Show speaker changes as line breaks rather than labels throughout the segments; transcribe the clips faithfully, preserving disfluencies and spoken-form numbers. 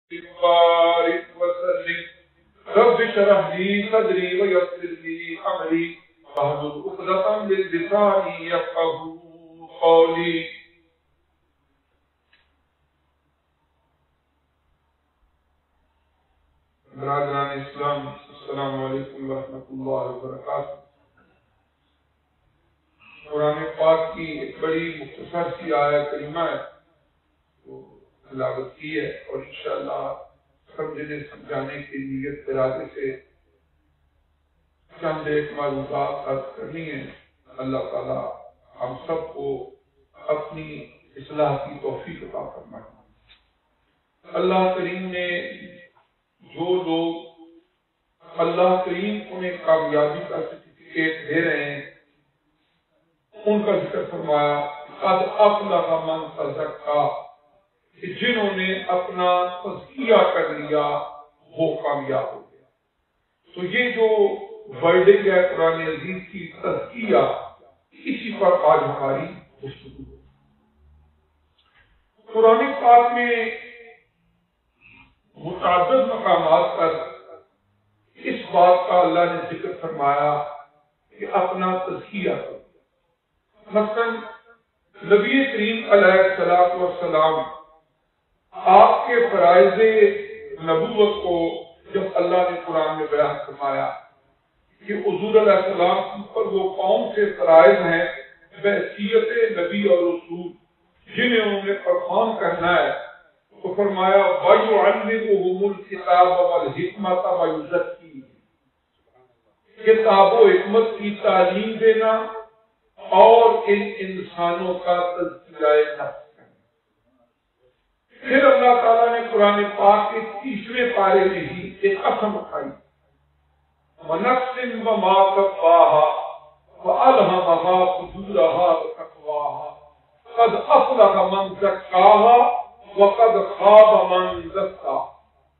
بارك وسلم رب اشرح لي صدري ويسر لي امري واحلل عقدة من لساني يفقهوا قولي. برادران اسلام، السلام علیکم ورحمۃ اللہ وبرکاتہ. قرآن پاک کی ایک بڑی مختصر سی آیت کریمہ ہے وہ تلاوت کی ہے، اور انشاءاللہ سمجھنے سمجھانے کی نیت ارادے سے چند ایک معلومات عرض کرنی ہے. اللہ تعالی ہم سب کو اپنی اصلاح کی توفیق عطا فرمائے. اللہ کریم نے جو لوگ اللہ کریم انہیں کامیابی کا سرٹیفکیٹ دے رہے ہیں ان کا ذکر فرمایا قد افلح من تزکا، کہ جنہوں نے اپنا تزکیہ کر لیا وہ کامیاب ہو گیا. تو یہ جو ورڈنگ ہے قرآن عزیز کی تزکیہ، اسی پر آج ہماری گفتگو ہے. قرآن پاک میں متعدد مقامات پر اس بات کا اللہ نے ذکر فرمایا کہ اپنا تزکیہ کرو. مثلا نبی کریم علیہ الصلوۃ والسلام آپ کے فرائض نبوت کو جب اللہ نے قرآن میں بیان فرمایا کہ حضور علیہ السلام پر وہ کون سے فرائض ہیں بحیثیت نبی اور رسول جنہیں انہوں نے پرفارم کرنا ہے، تو فرمایا وَيُعَلِّمُهُمُ الْكِتَابَ وَالْحِکْمَةَ وَيُزَکِّیہِم، کتاب و حکمت کی تعلیم دینا اور ان انسانوں کا تزکیہ نفس کرنا. پھر اللہ تعالیٰ نے قرآن پاک کے تیسرے پارے میں ہی ایک قسم اٹھائی وَنَفْسٍ وَمَا سَوَّاهَا فَأَلْهَمَهَا فُجُورَهَا وَتَقْوَاهَا قَدْ أَفْلَحَ مَن زَكَّاهَا وَقَدْ خَابَ مَن دَسَّاهَا.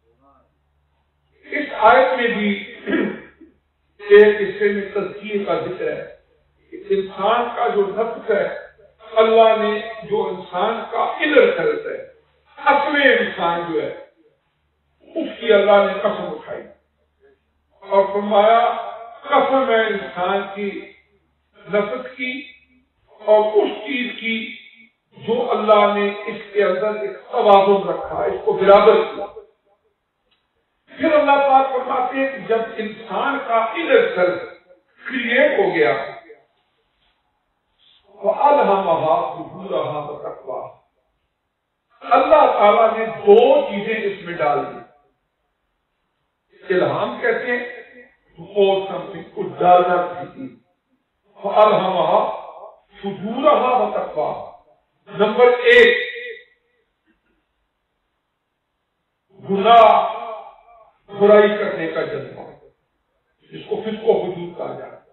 اس آیت میں بھی ایک حصے میں تزکیے کا ذکر ہے. انسان کا جو نفس ہے اللہ نے جو انسان کا انر سیلف ہے، اصل انسان جو ہے اس کی اللہ نے قسم اٹھائی اور فرمایا قسم ہے انسان کی نفس کی اور اس چیز کی جو اللہ نے اس کے اندر ایک توازن رکھا، اس کو برابر کیا. پھر اللہ پاک فرماتے ہیں کہ جب انسان کا انر سیلف کریٹ ہو گیا وَأَلْهَمَهَا فُجُورَهَا وَتَقْوَاهَا، اللہ تعالیٰ نے دو چیزیں اس میں ڈال دی. الہام کہتے ہیں اور سمتھنگ کو ڈالنا کسی. وَأَلْهَمَهَا فُجُورَهَا وَتَقْوَاهَا، نمبر ایک گناہ برائی کرنے کا جذبہ جس کو فسق و فجور کہا جاتا ہے.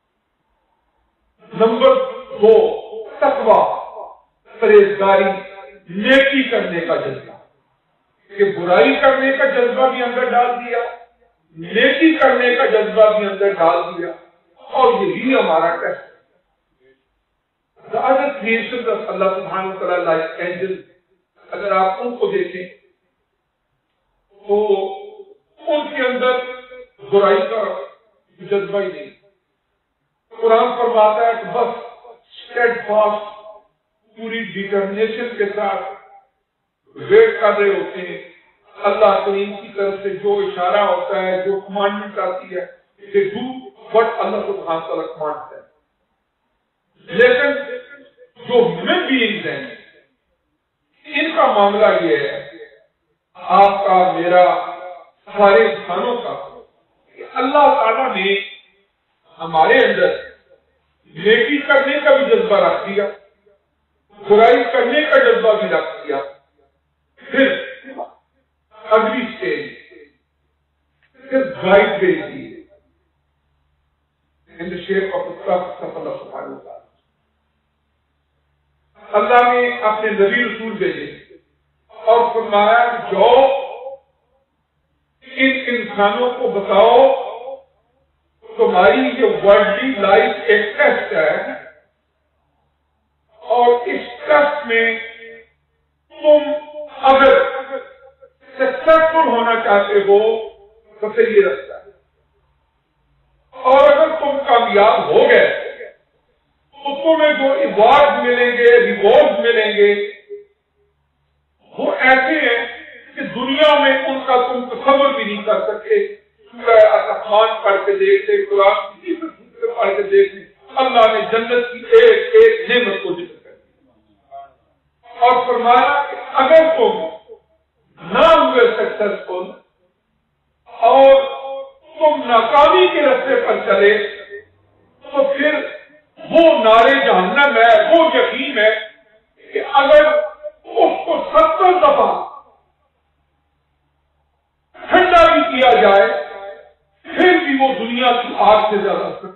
نمبر دو تقویٰ پرہیزگاری نیکی کرنے کا جذبہ، کہ برائی کرنے کا جذبہ بھی اندر ڈال دیا، نیکی کرنے کا جذبہ بھی اندر ڈال دیا، اور یہی ہمارا ٹیسٹ ہے. The other creations of Allah subhanahu wa ta'ala like angels، اگر آپ ان کو دیکھیں تو ان کے اندر برائی کا جذبہ ہی نہیں. قرآن فرماتا ہے کہ بس اسٹیڈ فاسٹ پوری ڈیٹرمنیشن کے ساتھ ویٹ کر رہے ہوتے ہیں اللہ کریم کی طرف سے جو اشارہ ہوتا ہے، جو کمانڈمنٹ آتی ہے کہ ڈو وٹ اللہ سبحانہ تعالیٰ کمانڈ ہے. لیکن جو ہیومن بینگز ہیں ان کا معاملہ یہ ہے، آپ کا میرا سارے انسانوں کا، کہ اللہ تعالیٰ نے ہمارے اندر نیکی کرنے کا بھی جذبہ رکھ دیا، برائی کرنے کا جذبہ بھی رکھ دیا. پھر اگلی اسٹیج پھر گائیڈ دے دی ان دا شیپ آف اللہ سبحانہ وتعالی. اللہ نے اپنے نبی رسول بھیجے اور فرمایا جو ان انسانوں کو بتاؤ تمہاری یہ ورلڈلی لائف ایک ٹیسٹ ہے، اور اس ٹیسٹ میں تم اگر سکسیسفل ہونا چاہتے ہو تو پھر یہ رستہ ہے. اور اگر تم کامیاب ہو گئے تو تمہیں جو ایوارڈ ملیں گے، ریوارڈ ملیں گے، وہ ایسے ہیں کہ دنیا میں ان کا تم تصور بھی نہیں کر سکتے. سورہ الرحمن پڑھ کے دیکھتے، قرآن کی سورہ پڑھ کے دیکھتے، اللہ نے جنت کی ایک ایک نعمت کو ذکر کر دیا اور فرمایا کہ اگر تم نہ ہوئے سکسیسفل اور تم ناکامی کے راستے پر چلے تو پھر وہ نارے جہنم ہے، وہ یقین ہے کہ اگر اس کو ستر دفعہ ٹھنڈا بھی کیا جائے پھر بھی وہ دنیا کی آگ سے زیادہ سخت.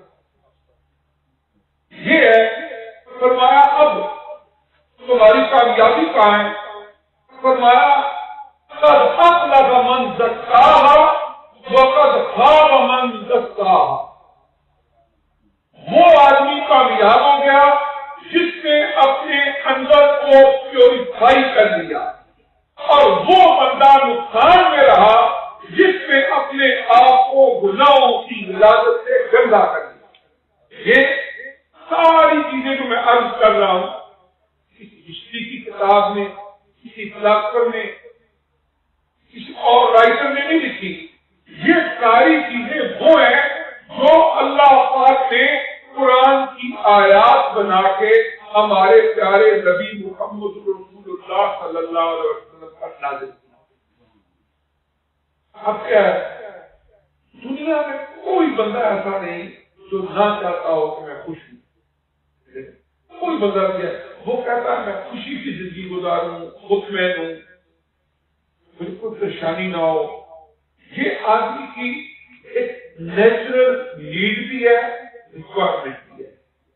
یہ ہے فرمایا اب تمہاری کامیابی کہاں ہے؟ فرمایا قد افلح من زکاہا وقد خاب من دساہا. وہ آدمی کامیاب ہو گیا جس نے اپنے اندر کو پیوریفائی کر لیا، اور وہ بندہ نقصان میں رہا جس نے اپنے آپ کو گناہوں کی غلاظت سے گندا کر لیا. یہ ساری چیزیں جو میں عرض کر رہا ہوں کسی ہسٹری کی کتاب میں، کسی فلاسفر نے، کسی اور رائٹر نے نہیں لکھی. یہ ساری چیزیں وہ ہیں جو اللہ پاک نے قرآن کی آیات بنا کے ہمارے پیارے نبی محمد رسول اللہ صلی اللہ علیہ وسلم پر نازل کیا. اب کیا ہے، دنیا میں کوئی بندہ ایسا نہیں جو نہ چاہتا ہو کہ میں خوش ہوں. کوئی بندہ کیا وہ کہتا ہے میں خوشی کی زندگی گزاروں، مطمئن ہوں، بالکل پریشانی نہ ہو. یہ آدمی کی ایک نیچرل نیڈ بھی ہے، ریکوائرمنٹ بھی ہے.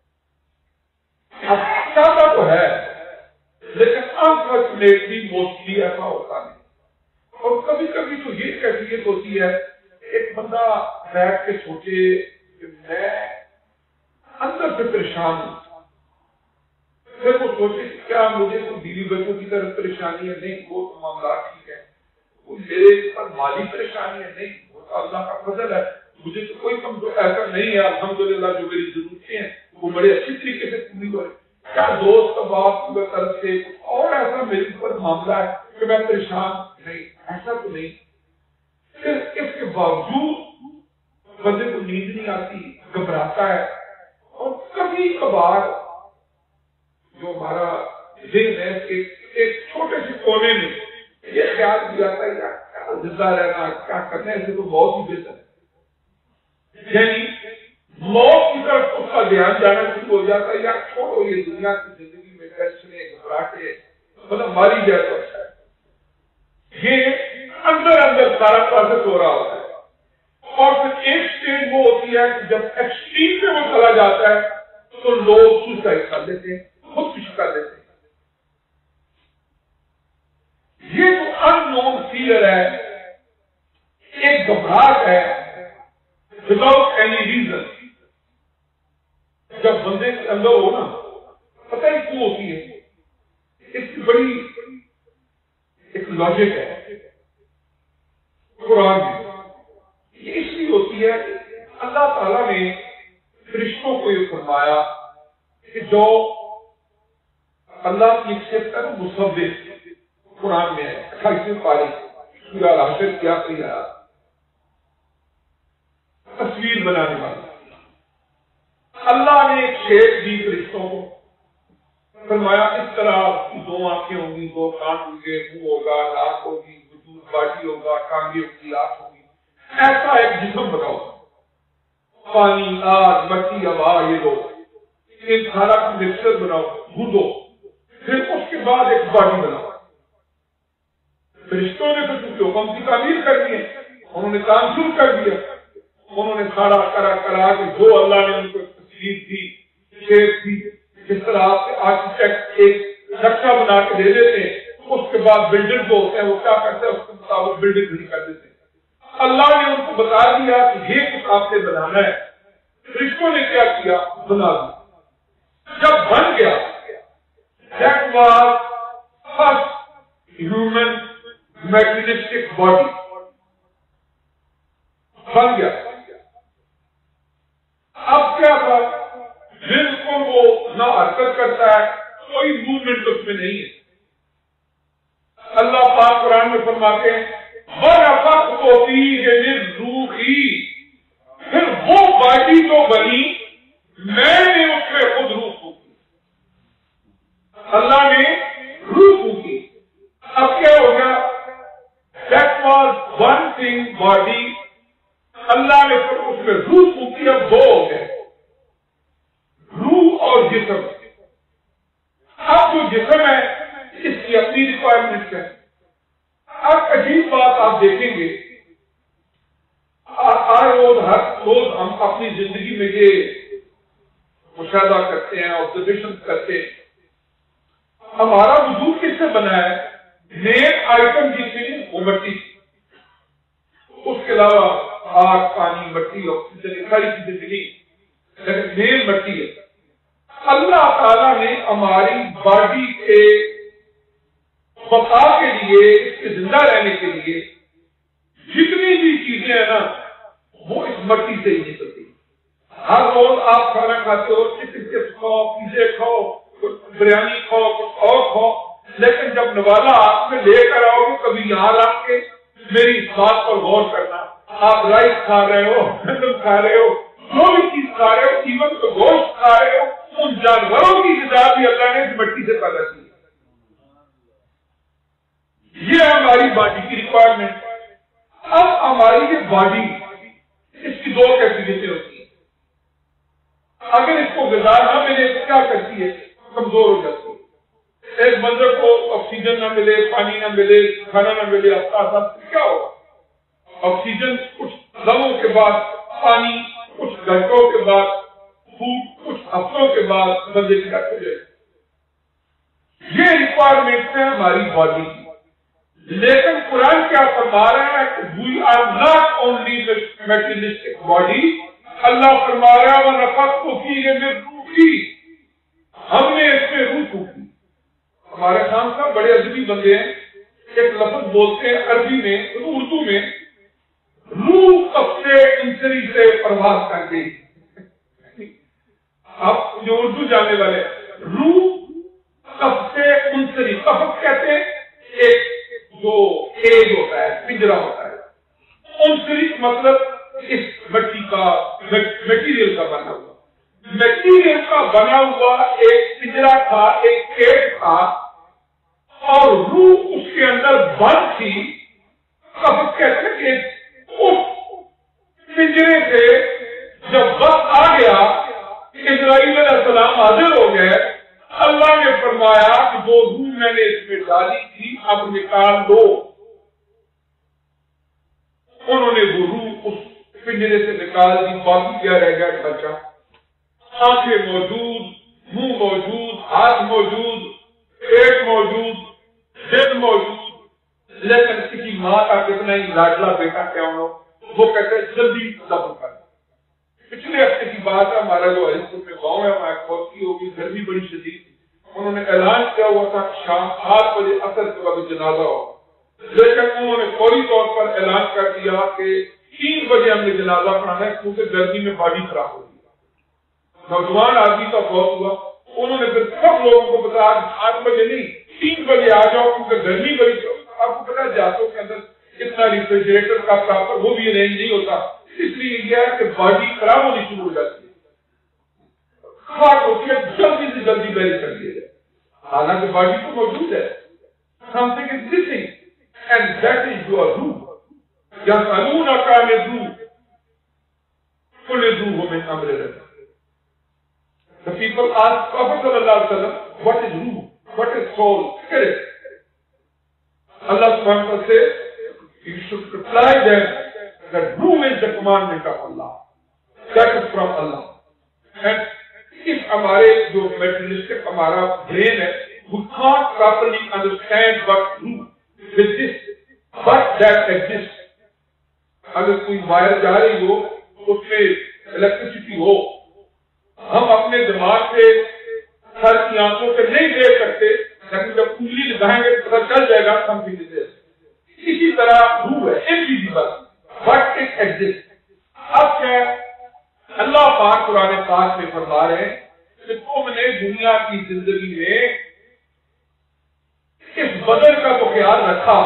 اب چاہتا تو ہے لیکن انفارچونیٹلی موسٹلی ایسا ہوتا نہیں. اور کبھی کبھی تو یہ کیفیت ہوتی ہے ایک بندہ بیٹھ کے سوچے کہ میں اندر سے پریشان ہوں، پھر وہ سوچے کہ کیا مجھے کوئی بیوی بچوں کی طرف پریشانی ہے؟ نہیں، وہ تو معاملات ٹھیک ہے. کوئی میرے پر مالی پریشانی ہے؟ نہیں، وہ تو اللہ کا فضل ہے. مجھے تو کوئی کمزور ایسا نہیں ہے الحمدللہ، جو میری ضرورتیں ہیں وہ بڑے اچھی طریقے سے پوری ہو رہی. کیا دوست باپ کی طرف سے اور ایسا میرے اوپر معاملہ ہے کہ میں پریشان؟ نہیں، ایسا تو نہیں. پھر اس کے باوجود بندے کو نیند نہیں آتی، گھبراتا ہے. اور کبھی کبھار جو ہمارا ذہن ہے ایک چھوٹے سے کونے میں یہ خیال بھی آتا ہے کیا زندہ رہنا، کیا کرنے سے تو بہت ہی بہتر ہے. یعنی موت کی طرف اس کا دھیان جانا شروع ہو جاتا ہے، یا چھوڑو یہ دنیا کی زندگی میں ٹینشنیں گھبراہٹیں مطلب ماری جائے تو اچھا ہے. یہ اندر اندر سارا پروسیس ہو رہا ہوتا ہے. اور پھر ایک سٹیج وہ ہوتی ہے کہ جب ایکسٹریم پہ وہ چلا جاتا ہے تو لوگ سوسائڈ کر لیتے ہیں، خودکشی کر لیتے ہیں. یہ جو ان نون فیئر ہے، ایک گھبراہٹ ہے وداؤٹ اینی ریزن، جب بندے کے اندر ہو نا پتہ ہی کیوں ہوتی ہے. اس کی بڑی ایک لاجک ہے قرآن میں. یہ اس لیے ہوتی ہے کہ اللہ تعالیٰ نے فرشتوں کو یہ فرمایا کہ جو اللہ کی ایک صفت ہے مصور، قرآن میں ہے اٹھائیسویں پاری سورہ الحشر کیا کیا تصویر بنانے والا. اللہ نے ایک شیپ دی فرشتوں کو، فرمایا اس طرح دو آنکھیں ہوں گی، دو کان ہوں گے، منہ ہوگا، ناک ہوگی، وجود باڈی ہوگا، ٹانگیں ہوگی، آنکھ ہوگی. ایسا ایک جسم بناؤ، پانی، آگ، مٹی، ہوا، یہ دو ایک سارا کا مکسچر بناؤ، گھدو، پھر اس کے بعد ایک باڈی بناؤ. فرشتوں نے تو چونکہ حکم کی تعمیر کر دی ہے، انہوں نے کام شروع کر دیا. انہوں نے سارا کرا کرا کے جو اللہ نے ان کو تصویر تھی، شیپ تھی، جس طرح آپ کے آرکیٹیکٹ ایک نقشہ بنا کے دے دیتے ہیں، اس کے بعد بلڈر جو ہوتے ہیں وہ کیا کرتے ہیں اس کے مطابق بلڈنگ کھڑی کر دیتے ہیں. اللہ نے ان کو بتا دیا کہ یہ کچھ آپ نے بنانا ہے. فرشتوں نے کیا کیا؟ بنا دیا. جب بن گیا، that was first human materialistic body بن گیا. اب کیا تھا؟ بالکل وہ نہ حرکت کرتا ہے، کوئی موومنٹ اس میں نہیں ہے. اللہ پاک قرآن میں فرماتے ہیں وَنَفَخْتُ فِيهِ مِن رُوحِي، پھر وہ باڈی جو بنی میں نے اس میں خود روح پھونکی، اللہ نے روح پھونکی. اب کیا ہو گیا؟ That was one thing body, اللہ نے پھر اس میں روح پھونکی. اب دو ہو گئے، روح اور جسم. اب جو جسم ہے اس کی اپنی ریکوائرمنٹ ہے. اب عجیب بات آپ دیکھیں گے، ہر روز ہر روز ہم اپنی زندگی میں یہ مشاہدہ کرتے ہیں، آبزرویشن کرتے ہیں. ہمارا وجود کس سے بنا ہے؟ مین آئٹم جس میں وہ مٹی، اس کے علاوہ آگ، پانی، مٹی، آکسیجن، ساری چیزیں ملی، لیکن مین مٹی ہے. اللہ تعالیٰ نے ہماری باڈی کے بقا کے لیے، اس کے زندہ رہنے کے لیے جتنی بھی چیزیں ہیں نا وہ اس مٹی سے ہی نکلتی. ہر روز آپ کھانا کھاتے ہو، چکن چپس کھاؤ، پیزے کھاؤ، بریانی کھاؤ، کچھ اور کھاؤ، لیکن جب نوالا آپ میں لے کر آؤ گے کبھی یہاں رکھ کے میری اس بات پر غور کرنا. آپ رائس کھا رہے ہو، گندم کھا رہے ہو، جو بھی چیز کھا رہے ہو، ایون تو گوشت کھا رہے ہو، ان جانوروں کی غذا بھی اللہ نے اس مٹی سے پیدا کی. یہ ہماری باڈی کی ریکوائرمنٹ. اب ہماری یہ باڈی، اس کی دو کیفیتیں ہوتی ہیں. اگر اس کو غذا نہ ملے تو کیا کرتی ہے؟ کمزور ہو جاتی ہے. ایک بندے کو آکسیجن نہ ملے، پانی نہ ملے، کھانا نہ ملے، ہفتہ کیا ہوگا؟ آکسیجن کچھ لمحوں کے بعد، پانی کچھ گھنٹوں کے بعد، فوڈ کچھ ہفتوں کے بعد بندے کی ڈیتھ ہو جائے. یہ ریکوائرمنٹ ہے ہماری باڈی کی. لیکن قرآن کیا فرما رہا ہے کہ we are not only materialistic body. اللہ فرما رہا ہے وَنَفَخْتُ فِيهِ مِن رُوحِي، ہم نے اس میں روح پھونکی. ہمارے خان صاحب بڑے ادبی بندے ہیں، ایک لفظ بولتے ہیں عربی میں، اردو میں، روح قبضے انسری سے پرواز کر گئی. آپ جو اردو جاننے والے، روح قبضے انسری، قبض کہتے ہیں ایک جو ایج ہوتا ہے، پنجرا ہوتا ہے. انسری مطلب اس مٹی کا میٹیریل کا بنا ہوا، میٹیریل کا بنا ہوا ایک پنجرا تھا، ایک پیٹ تھا، اور روح اس کے اندر بند تھی. قبض کہتے ہیں کہ اس پنجرے سے جب وقت آ گیا، اسرائیل علیہ السلام حاضر ہو گئے. اللہ نے فرمایا کہ جو روح میں نے اس میں ڈالی تھی اب نکال دو. انہوں نے وہ روح اس پنجرے سے نکال دی. باقی کیا رہ گیا بچہ؟ آنکھیں موجود، منہ موجود، ہاتھ موجود، پیٹ موجود، دل موجود، لیکن کسی ماں کا کتنا ہی لاڈلا بیٹا کیا ہو، وہ کہتے ہیں جلدی دفن کر. پچھلے ہفتے کی بات ہے، ہمارا جو ہری پور میں گاؤں ہے وہاں فوت کی ہوگی، گرمی بڑی شدید. انہوں نے اعلان کیا ہوا تھا شام آٹھ بجے اثر کے وقت جنازہ ہوگا، لیکن انہوں نے فوری طور پر اعلان کر دیا کہ تین بجے ہم نے جنازہ پڑھانا ہے کیونکہ گرمی میں باڈی خراب ہوگی. نوجوان آدمی کا فوت ہوا. انہوں نے پھر سب لوگوں کو بتایا آٹھ بجے نہیں، تین بجے آ جاؤ کیونکہ گرمی بڑی. آپ کو پتا جاتوں کے اندر اتنا ریفریجریٹر کا پراپر وہ بھی ارینج نہیں ہوتا، اس لیے یہ ہے کہ باڈی خراب ہونی شروع ہو جاتی ہے، خاک ہوتی ہے، جلدی سے جلدی بیری کر دیا جائے. حالانکہ باڈی تو موجود ہے. something is missing and that is your root. يَسْأَلُونَكَ عَنِ الرُّوحِ قُلِ الرُّوحُ مِنْ أَمْرِ رَبِّي. The people ask Prophet sallallahu alaihi wasallam, what is ruh? What is soul? Spirit. Allah subhanahu wa ta'ala says, you should reply them that ruh is the commandment of Allah. That is from Allah. And if ہمارے جو میٹریلسٹک ہمارا brain ہے, we can't properly understand what ruh with this, but that exists. اگر کوئی wire جا رہی ہو, اس میں electricity ہو, ہم اپنے دماغ سے سر کی آنکھوں سے نہیں دیکھ سکتے, لیکن جب انگلی لگائیں گے تو پتہ چل جائے گا ہم بھی نہیں. اسی طرح روح ہے انویزیبل بٹ اٹ ایگزسٹ. اب کیا اللہ پاک قرآن پاک میں فرما رہے ہیں کہ تم نے دنیا کی زندگی میں اس بدن کا تو خیال رکھا،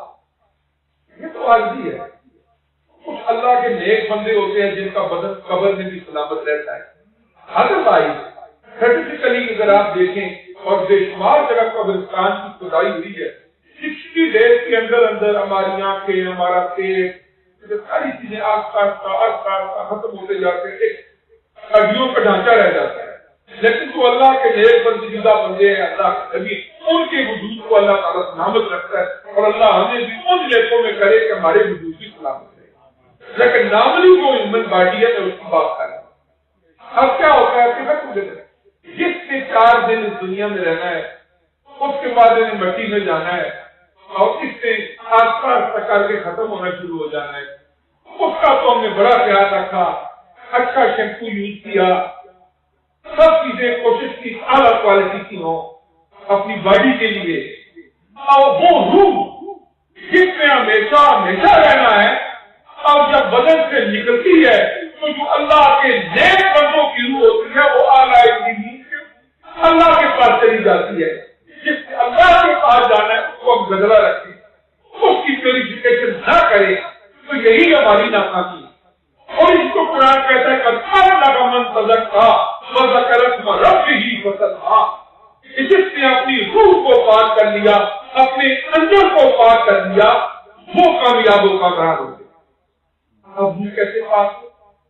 یہ تو عارضی ہے. کچھ اللہ کے نیک بندے ہوتے ہیں جن کا بدن قبر میں بھی سلامت رہتا ہے. ادروائز سائنٹیفکلی اگر آپ دیکھیں اور بے شمار جگہ قبرستان کی کھدائی ہوئی ہے، سکسٹی ڈیز کے اندر اندر ہماری آنکھیں، ہمارا پیٹ، ساری چیزیں آستا آستا آستا آستا ختم ہوتے جاتے ہیں، ایک ہڈیوں کا ڈھانچہ رہ جاتا ہے. لیکن جو اللہ کے نیک بندگیزہ بندے ہیں، اللہ کے نبی، ان کے وجود کو اللہ تعالیٰ سلامت رکھتا ہے. اور اللہ ہمیں بھی ان لیکوں میں کرے کہ ہمارے وجود بھی سلامت رہے. لیکن نارملی جو ہیومن باڈی ہے میں اس کی بات کر رہا ہوں. اب کیا ہوتا ہے کہ جس نے چار دن اس دنیا میں رہنا ہے، اس کے بعد انہیں مٹی میں جانا ہے اور اس سے آستہ آستہ کر کے ختم ہونا شروع ہو جانا ہے. اس کا تو ہم نے بڑا خیال رکھا، اچھا شیمپو یوز کیا، سب چیزیں کوشش کی اعلیٰ کوالٹی کی ہو اپنی باڈی کے لیے. اور وہ روح جس میں ہمیشہ ہمیشہ رہنا ہے، اور جب بدن سے نکلتی ہے تو جو اللہ کے نیک بندوں کی روح ہوتی ہے وہ اعلیٰ اللہ کے پاس چلی جاتی ہے. جس سے اللہ کے پاس جانا ہے اس کو ہم گزرا رکھیں، اس کی پیوریفیکیشن نہ کریں تو یہی ہماری ناکامی ہے. اور اس کو قرآن کہتا ہے کہ من تزکا وذکر اسم ربہ فصلى، جس نے اپنی روح کو پاک کر لیا، اپنے اندر کو پاک کر لیا، وہ کامیاب و کامران ہو گئے. اب یہ کیسے پاک ہو؟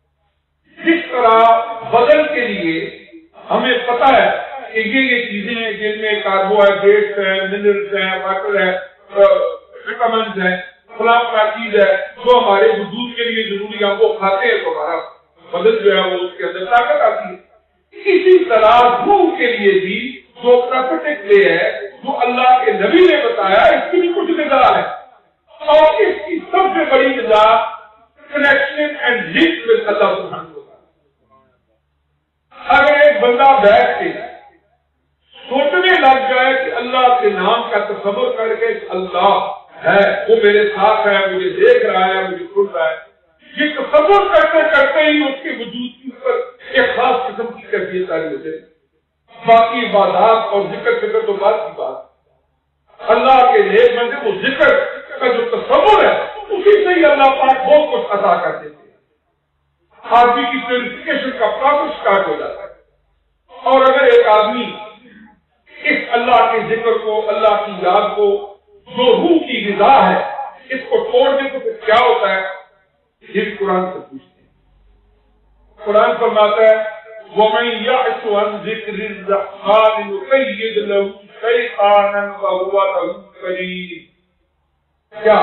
جس طرح بدن کے لیے ہمیں پتا ہے کہ یہ یہ چیزیں ہیں جن میں کاربوہائیڈریٹس ہیں، منرلس ہیں، واٹر ہے، وٹامنس ہیں، فلاں فلاں چیز ہے جو ہمارے وجود کے لیے ضروری ہے، وہ کھاتے ہیں تو ہمارا بدن جو ہے وہ اس کے اندر طاقت آتی ہے. اسی طرح روح کے لیے بھی جو پراکرتک وے ہے، جو اللہ کے نبی نے بتایا، اس کی بھی کچھ غذا ہے. اور اس کی سب سے بڑی غذا کنیکشن اینڈ لنک ود اللہ سبحانہ و تعالیٰ. اگر ایک بندہ بیٹھ کے سوچنے لگ جائے کہ اللہ کے نام کا تصور کر کے اللہ ہے، وہ میرے ساتھ ہے، مجھے دیکھ رہا ہے، مجھے سن رہا ہے، یہ تصور کرتے کرتے ہی اس کے وجود کے اوپر ایک خاص قسم کی کیفیت آ رہی ہوتی ہے. باقی عبادات اور ذکر فکر تو بات کی بات. اللہ کے نیک بندے وہ ذکر کا جو تصور ہے اسی سے ہی اللہ پاک بہت کچھ عطا کر دیتے ہیں. آدمی کی پیوریفیکیشن کا پروسیس اسٹارٹ ہو جاتا ہے. اور اگر ایک آدمی اس اللہ کے ذکر کو، اللہ کی یاد کو، جو روح کی غذا ہے، اس کو توڑ دے تو پھر کیا ہوتا ہے؟ یہ بھی قرآن سے پوچھتے ہیں. قرآن فرماتا ہے وَمَن يَعْشُ عَن ذِكْرِ الرَّحْمَنِ نُقَيِّضْ لَهُ شَيْطَانًا فَهُوَ لَهُ قَرِينٌ. کیا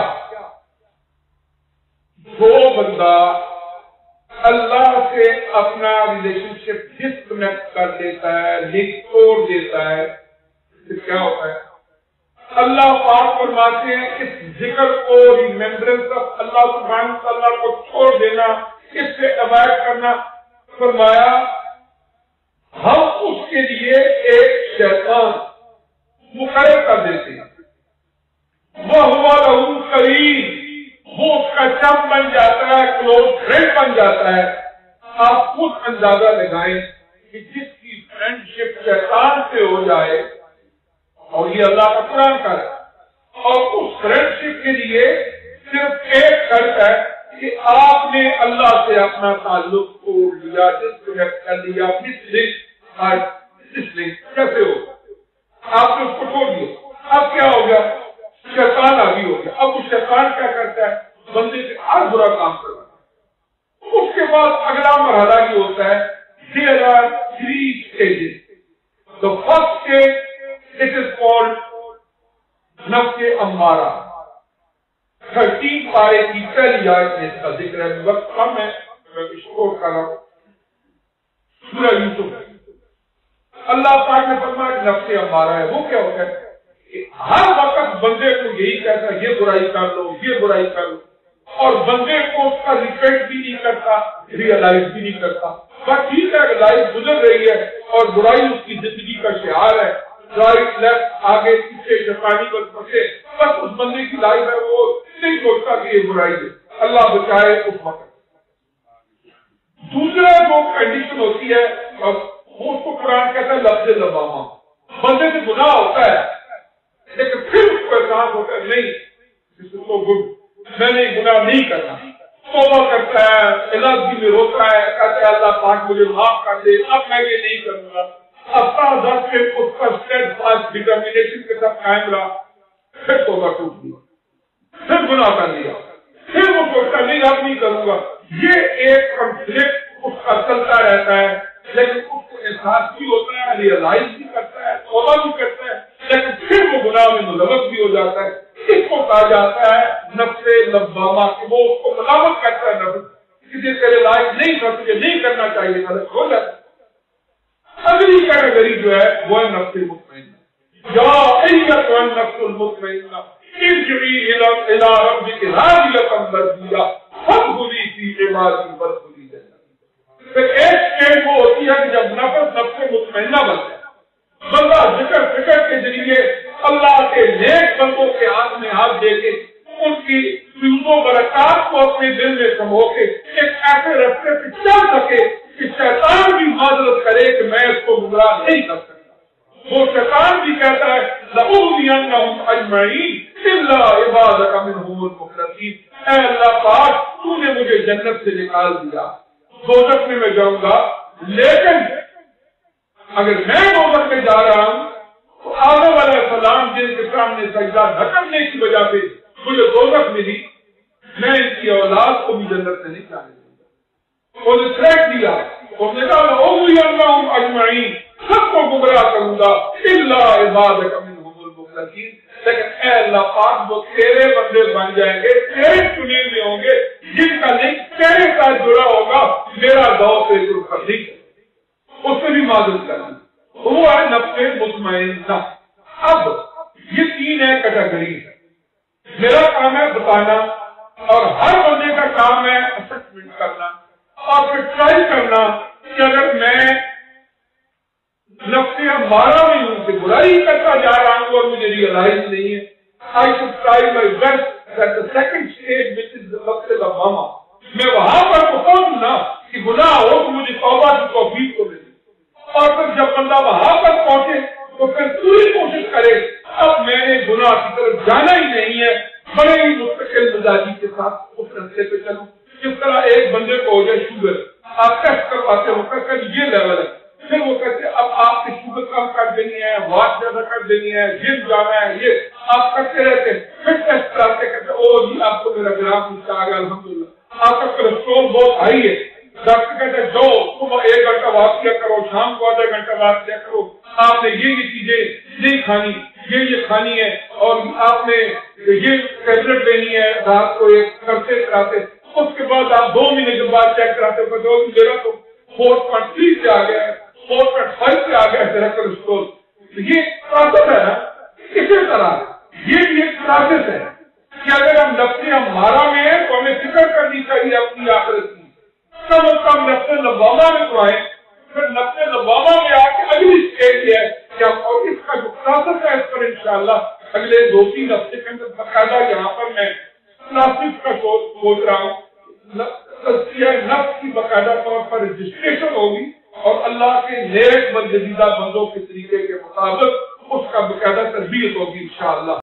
جو بندہ اللہ سے اپنا ریلیشن شپ ڈسکنیکٹ کر دیتا ہے، لنک توڑ دیتا ہے، پھر کیا ہوتا ہے؟ اللہ پاک فرماتے ہیں اس ذکر کو، ریممبرنس آف اللہ سبحانہ وتعالیٰ کو چھوڑ دینا، اس سے اوائڈ کرنا، فرمایا ہم اس کے لیے ایک شیطان مقرر کر دیتے ہیں. وہ ہوا لہو قرین، وہ اس کا چم بن جاتا ہے، کلوز فرینڈ بن جاتا ہے. آپ خود اندازہ لگائیں کہ جس کی فرینڈ شپ شیطان سے ہو جائے، اور یہ اللہ کا قرآن کا ہے، اور اس فرینڈ شپ کے لیے صرف ایک شرط ہے کہ آپ نے اللہ سے اپنا تعلق توڑ لیا، ڈسکنیکٹ کر لیا. کیسے ہو؟ آپ نے اس کو چھوڑ دیا. اب کیا ہو گیا؟ شیطان آگے ہو گیا. اب وہ شیطان کیا کرتا ہے؟ بندے سے ہر برا کام کرتا ہے. اس کے بعد اگلا مرحلہ یہ ہوتا ہے there are three stages. The first stage it is called نفس امارہ. تھرٹین پارے کی پہلی آیت میں اس کا ذکر ہے. وقت کم ہے، میں اشکور کر رہا ہوں. سورہ یوسف اللہ پاک نے فرمایا نفس امارہ ہے. وہ کیا ہوتا ہے؟ ہر وقت بندے کو یہی کہتا ہے یہ برائی کر لو، یہ برائی کر لو، اور بندے کو اس کا ریفلیکٹ بھی نہیں کرتا، ریئلائز بھی نہیں کرتا. بس ٹھیک ہے، لائف گزر رہی ہے اور برائی اس کی زندگی کا شعار ہے، رائٹ لیفٹ آگے پیچھے شیطانی پر پھنسے، بس اس بندے کی لائف ہے وہ نہیں سوچتا کہ یہ برائی ہے، اللہ بچائے اس وقت۔ دوسرا جو کنڈیشن ہوتی ہے اس کو قرآن کہتا ہے لفظ لبامہ، بندے سے گناہ ہوتا ہے لیکن پھر اس کو احساس ہوتا ہے نہیں دس از سو گڈ، میں نے گناہ نہیں کرنا، توبہ کرتا ہے، الہی میں روتا ہے، کہتا ہے اللہ پاک مجھے معاف کر دے، اب میں یہ نہیں کروں گا، اپنا دس سے اس کا اسٹیڈ فاسٹ ڈٹرمنیشن کے ساتھ قائم رہا، پھر توبہ ٹوٹ گیا، پھر گناہ کر لیا، پھر وہ سوچتا نہیں اب نہیں کروں گا۔ یہ ایک کنفلکٹ اس کا چلتا رہتا ہے، لیکن اس کو احساس بھی ہوتا ہے، ریئلائز بھی کرتا ہے، توبہ بھی کرتا ہے، لیکن پھر وہ گناہ میں ملوث بھی ہو جاتا ہے۔ اس کو کہا جاتا ہے نفس لبامہ، کہ وہ اس کو ملامت کرتا ہے، نفس کسی تیرے لائق نہیں تھا، تجھے نہیں کرنا چاہیے تھا، ہو جاتا ہے۔ اگلی کیٹیگری جو ہے وہ ہے نفس مطمئنہ، یا ایتھا النفس المطمئنہ ارجعی الی ربک راضیۃ مرضیہ فادخلی فی عبادی وادخلی جنتی۔ پھر ایک اسٹیج وہ ہوتی ہے کہ جب نفس نفس مطمئنہ بنتا ہے، بندہ ذکر فکر کے ذریعے اللہ کے نیک بندوں کے ہاتھ میں ہاتھ دے کے ان کی فیوزوں برکات کو اپنے دل میں سمو کے ایک ایسے راستے پہ چل سکے کہ شیطان بھی معذرت کرے کہ میں اس کو گمراہ نہیں کر سکتا۔ وہ شیطان بھی کہتا ہے لَأُغْوِيَنَّهُمْ أَجْمَعِينَ إِلَّا عِبَادَكَ مِنْهُمُ الْمُخْلَصِينَ۔ اے اللہ پاک تو نے مجھے جنت سے نکال دیا، دوزخ میں میں جاؤں گا، لیکن اگر میں دوزخ میں جا رہا ہوں تو آدم علیہ السلام جن کے سامنے سجدہ نہ کرنے کی وجہ سے مجھے دوزخ ملی، میں ان کی اولاد کو بھی جنت سے نہیں جانے دوں گا۔ اور تھریٹ دیا اور نے کہا لَأُغْوِيَنَّهُمْ أَجْمَعِينَ، سب کو گمراہ کروں گا إِلَّا عِبَادَكَ مِنْهُمُ الْمُخْلَصِينَ، لیکن اے اللہ پاک وہ تیرے بندے بن جائیں گے، تیرے چنے ہوئے ہوں گے، جن کا لنک تیرے ساتھ جڑا ہوگا، میرا دور سے رخ نہیں ہے، اس سے بھی معذرت کرنا۔ وہ ہے نفس مطمئنہ۔ اب یہ تین ہے کیٹیگری ہے، میرا کام ہے بتانا اور ہر بندے کا کام ہے اسسمنٹ کرنا اور پھر ٹرائی کرنا کہ اگر میں نفس ہمارا میں ہوں کہ برائی کرتا جا رہا ہوں اور مجھے ریئلائز نہیں ہے، I should try my best that the second stage which is the نفس لوامہ، میں وہاں پر تو پہنچوں نا کہ گناہ ہو تو مجھے توبہ کی توفیق کو ملے، اور پھر جب بندہ وہاں پر پہنچے تو پھر پوری کوشش کرے اب میں نے گناہ کی طرف جانا ہی نہیں ہے، بڑے ہی مستقل مزاجی کے ساتھ اس راستے پہ چلوں۔ جس طرح ایک بندے کو ہو جائے شوگر، آپ ٹیسٹ کرواتے ہو کر یہ لیول ہے، پھر وہ کہتے ہیں اب آپ کی شوگر کم کر دینی ہے، واٹ زیادہ کر دینی ہے، جم جانا ہے، یہ آپ کرتے رہتے، پھر ٹیسٹ کراتے کہتے او جی آپ کو میرا گرام نیچے آ گیا الحمدللہ، آپ کا کولیسٹرول بہت ہائی ہے، ڈاکٹر کہتے ہیں جو صبح ایک گھنٹہ واک کیا کرو، شام کو آدھا گھنٹہ واک کیا کرو، آپ نے یہ یہ چیزیں نہیں کھانی، یہ یہ کھانی ہے، اور آپ نے یہ ٹیبلٹ لینی ہے رات کو ایک کرتے کراتے، اس کے بعد آپ دو مہینے کے بعد چیک کراتے ہو جو میرا تو فور پوائنٹ تھری سے آ گیا ہے، فور پوائنٹ فائیو سے آ گیا ہے میرا کولیسٹرول۔ یہ پروسیس ہے نا، اسی طرح یہ بھی ایک پروسیس ہے کہ اگر ہم نفس ہمارا میں ہیں تو ہمیں فکر کرنی چاہیے اپنی آخرت کی، کم از کم نفس لوامہ میں تو آئے، پھر نفس لوامہ میں آ کے اگلی اسٹیج یہ ہے کہ ہم اور اس کا جو پروسیس ہے اس پر انشاءاللہ اگلے دو تین ہفتے کے اندر باقاعدہ یہاں پر میں کلاسز کا سوچ رہا ہوں، نفس کی باقاعدہ طور پر رجسٹریشن ہوگی اور اللہ کے نیک برگزیدہ بندوں کے طریقے کے مطابق اس کا باقاعدہ تربیت ہوگی انشاءاللہ۔